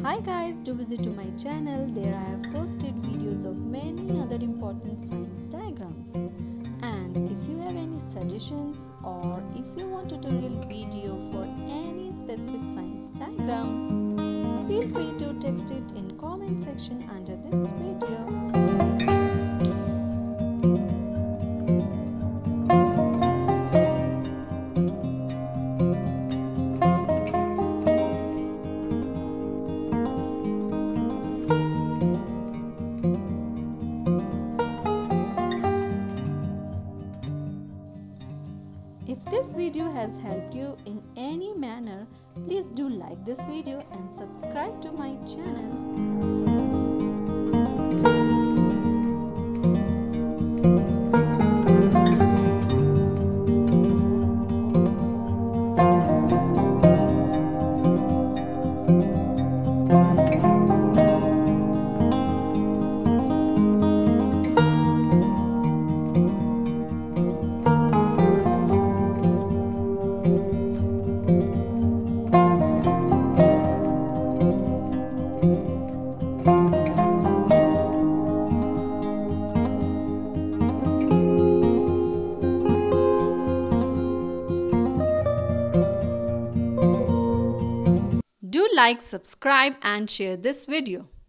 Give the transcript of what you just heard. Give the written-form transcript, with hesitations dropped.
Hi guys, do visit to my channel. There I have posted videos of many other important science diagrams. And if you have any suggestions or if you want tutorial video for any specific science diagram, feel free to text it in comment section under this video. If this video has helped you in any manner, please do like this video and subscribe to my channel. Do like, subscribe and share this video.